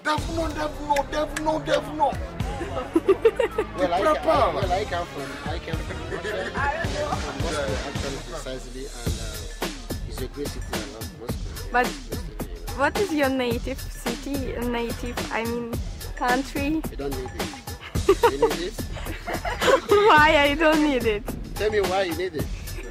Devno. Well, I come from actually precisely, and it's a great city. I love Moscow. But what is your native city? I mean, country? You don't need it. You need it? Why I don't need it? Tell me why you need it.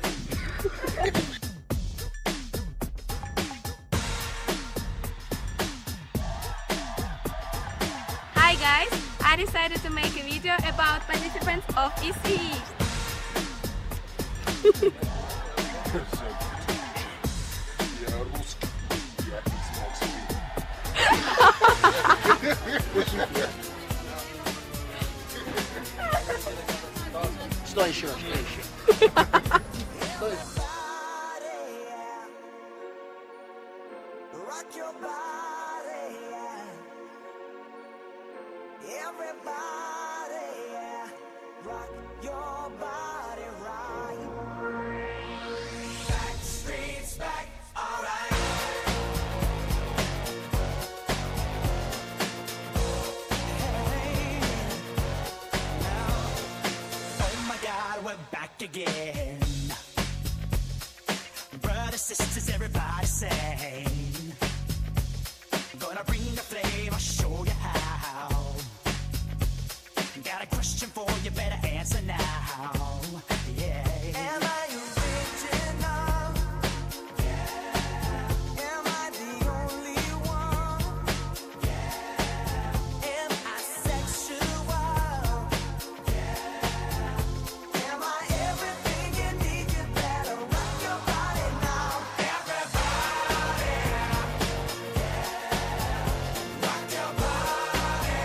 Hi guys, I decided to make a video about participants of Iswi. Стой еще. Rock your body, everybody, rock your body right. Back streets back, alright. Hey, now, oh my God, we're back again. Brothers, sisters, everybody say. Gonna bring the flame, I'll show you how. Got a question for you, better answer now. Yeah. Am I original? Yeah. Am I the only one? Yeah. Am I sexual? Yeah. Am I everything you need? You better rock your body now. Everybody. Rock your body.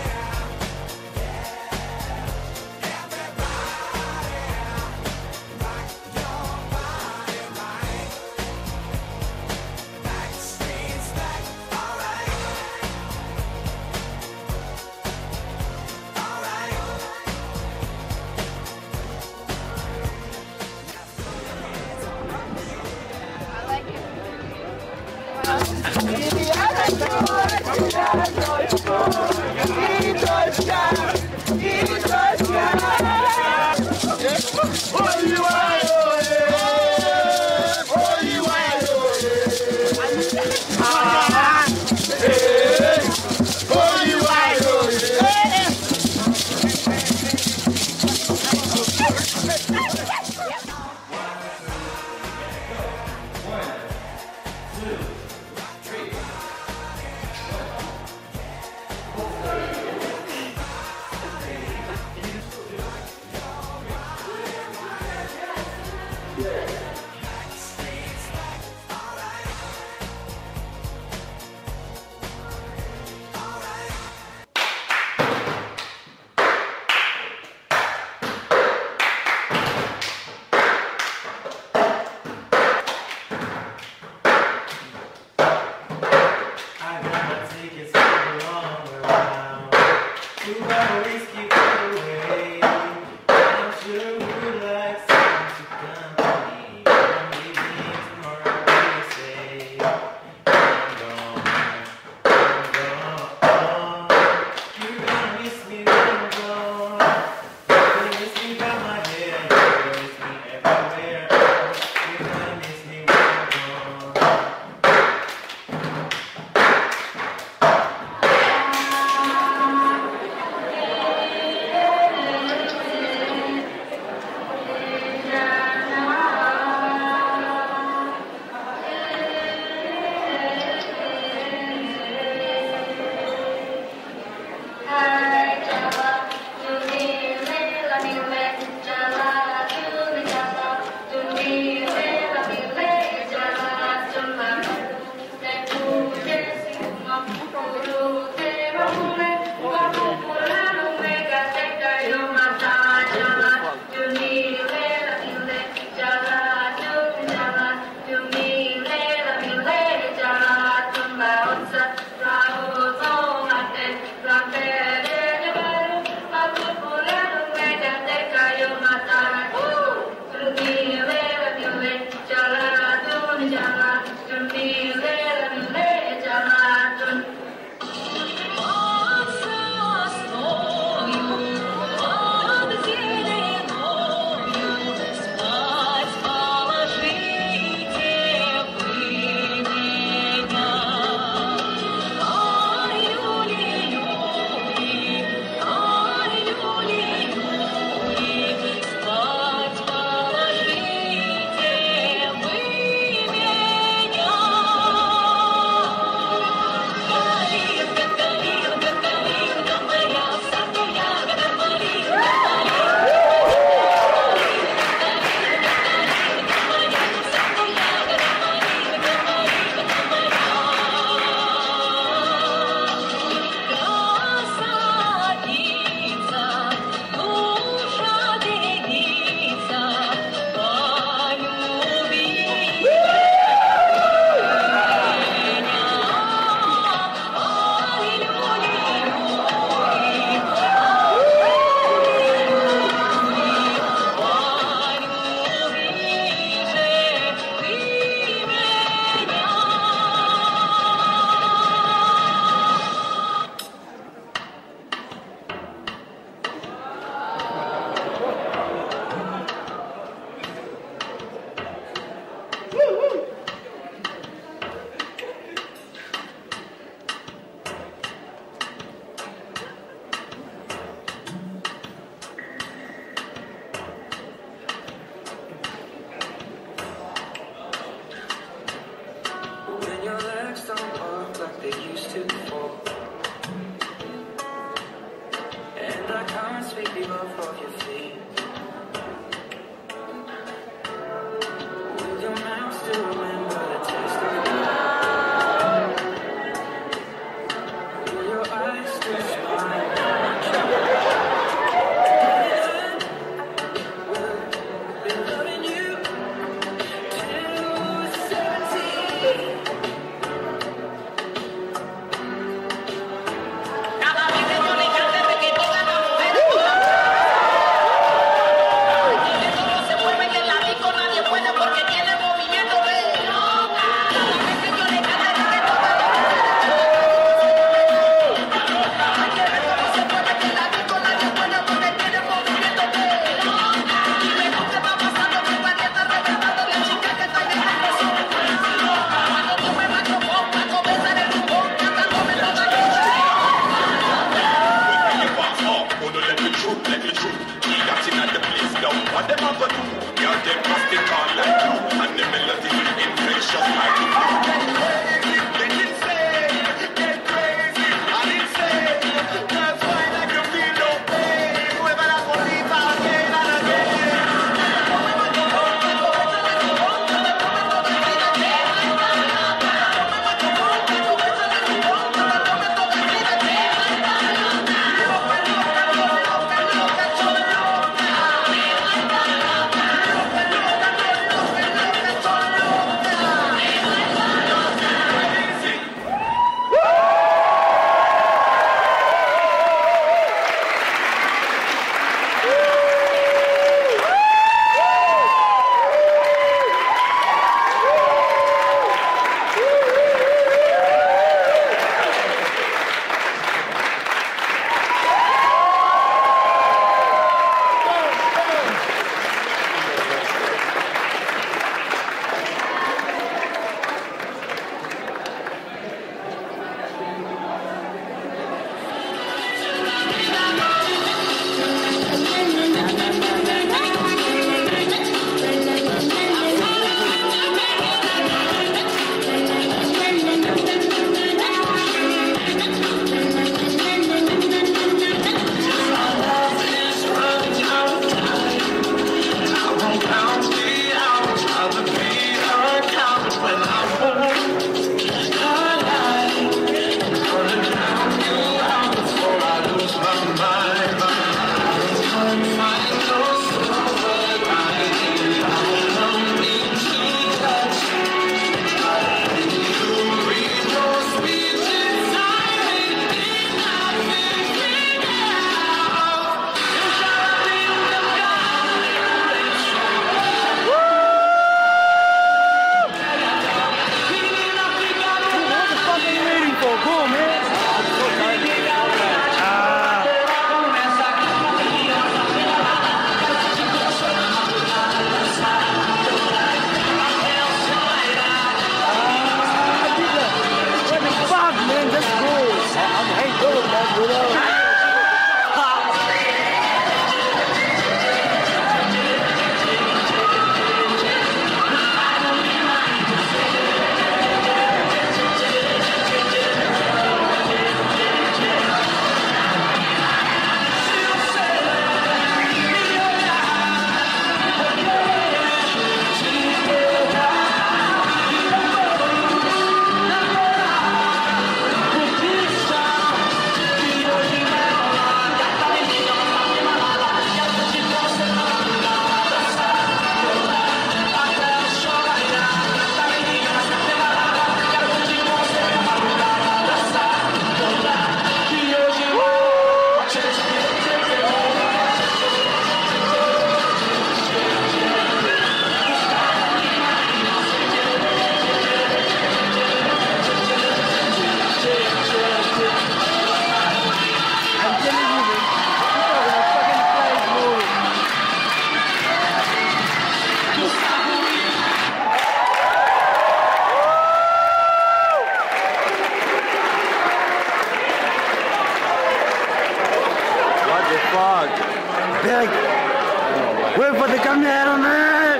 Wait for the camera, man!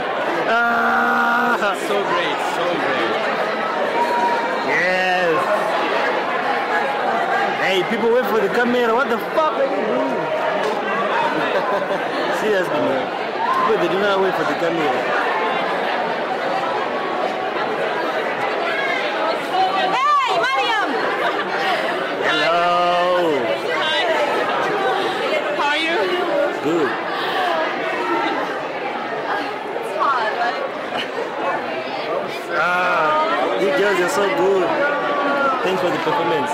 So great, so great. Yes! Hey, people wait for the camera. What the fuck are you doing? Seriously, man. People, they do not wait for the camera. Hey, Mariam! Hello! How are you? Good. It's hot, right? You girls are so good. Thanks for the performance.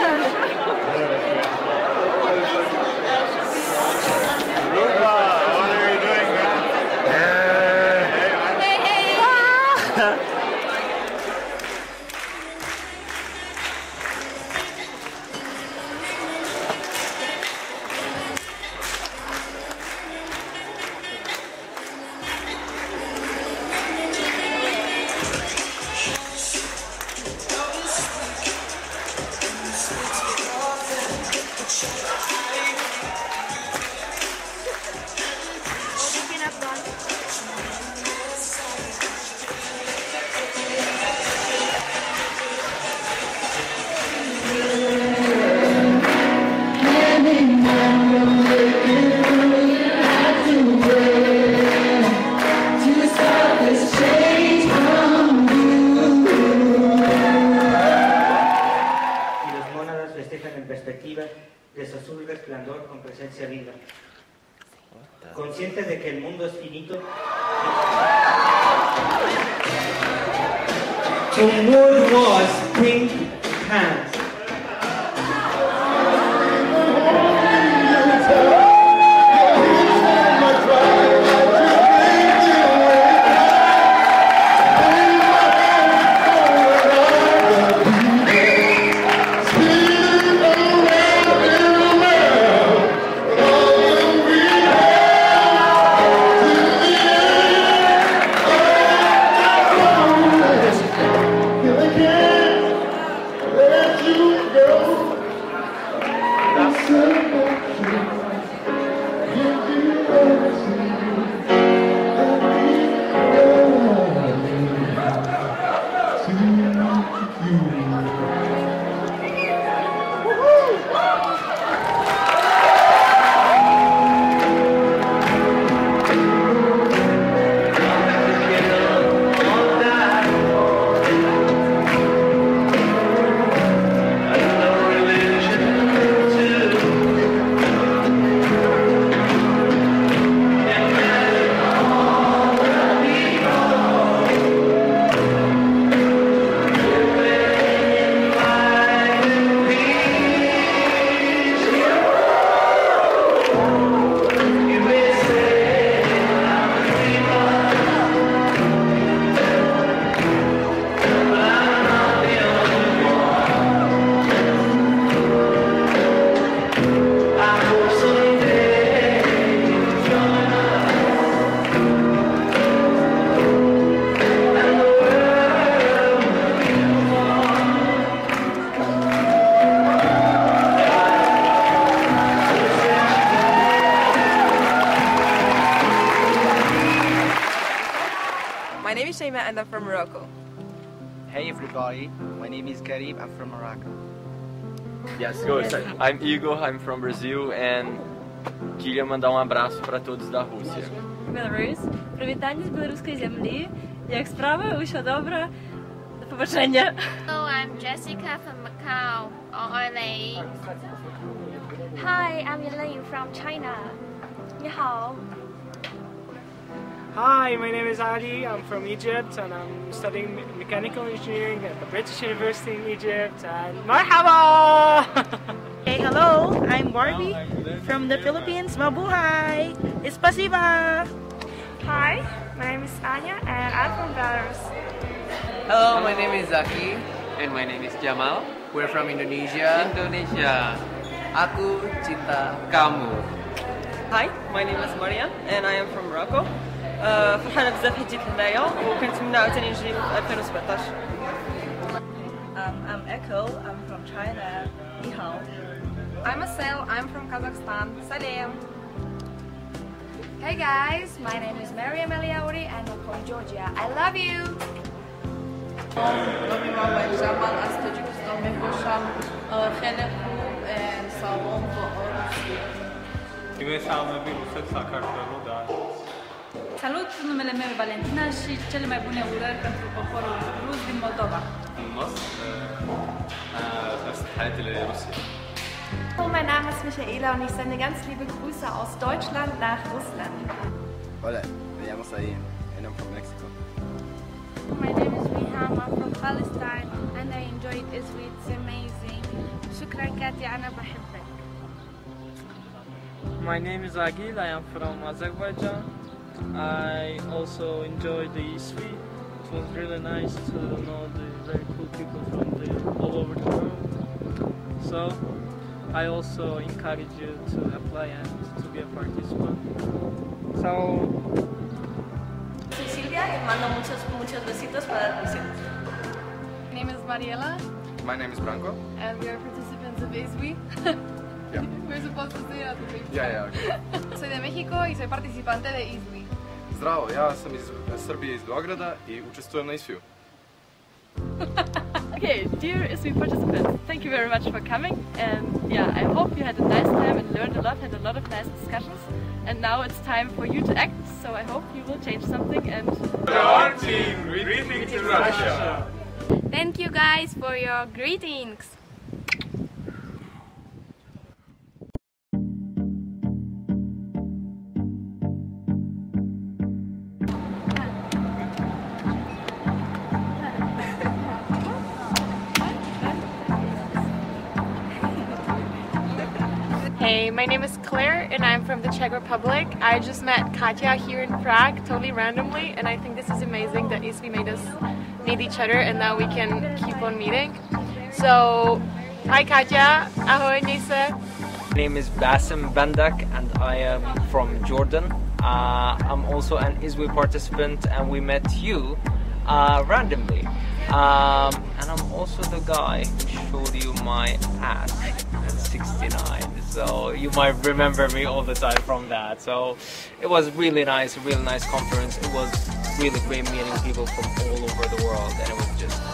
Conscientes de que el mundo es finito. The world was pink hands. and I'm from Morocco. Hey everybody, my name is Karim, I'm from Morocco. Yes, go. I'm Igor, I'm from Brazil, and queria mandar abraço para todos da Rússia. Belarus. Привітання з білоруської землі. Як справи? Усього добре. До побачення. Hello, I'm Jessica from Macau. Oi. Hi, I'm Elaine from China. 你好. Hi, my name is Ali. I'm from Egypt and I'm studying mechanical engineering at the British University in Egypt. And marhaba! Hey, hello, I'm Barbie from the Philippines. Mabuhay! Spasiba! Hi, my name is Anya and I'm from Belarus. Hello, my name is Zaki. And my name is Jamal. We're from Indonesia. Aku cinta kamu. Hi, my name is Mariam and I am from Morocco. فرحانة بزاف حيت جيت لهنايا وكنتمنى عاوتاني نجي في 2017. I'm Echo, I'm from China. 你好. I'm Asel, I'm from Kazakhstan. Salam. Hey guys, my name is Mariam Eliaouri and I'm from Georgia. I love you. نومي ماما جمال از تاجیکستان می‌باشم. خیلی خوب سلام و آرزو. Imesame să Sakartvelo, da. Salut, numele meu e Valentina și cele mai bune urări pentru poporul rus din Moldova. Hallo, mein Name ist Michaela und ich sende ganz liebe Grüße aus Deutschland nach Russland. Hola, me llamo Sadim and I'm from Mexico. My name is Riham, I'm from Palestine and I enjoyed Iswi, it's amazing. شكرا كاتيا أنا بحبك. My name is Agil, I am from Azerbaijan. I also enjoyed the Iswi. It was really nice to know the very cool people from all over the world. So I also encourage you to apply and to be a participant. So Soy Silvia y mando muchos besitos para Rusia. My name is Mariela. My name is Branko. And we are participants of Iswi. Yeah. We're supposed to say that. Yeah, okay. Soy de México y soy participante de Iswi. Zdravo, ja sam iz Srbije, iz Beograda i učestvujem na Iswiju. Okay, dear Iswi participants, thank you very much for coming, and yeah, I hope you had a nice time and learned a lot, had a lot of nice discussions, and now it's time for you to act, so I hope you will change something and... Starting greeting to Russia! Thank you guys for your greetings. Hey, my name is Claire and I'm from the Czech Republic. I just met Katya here in Prague totally randomly, and I think this is amazing that Iswi made us meet each other and now we can keep on meeting. So, hi Katya, ahoy Nisa. My name is Basim Bandak and I am from Jordan. I'm also an Iswi participant and we met you randomly. And I'm also the guy who showed you my ass at 69. So you might remember me all the time from that. So it was really nice, a really nice conference. It was really great meeting people from all over the world, and it was just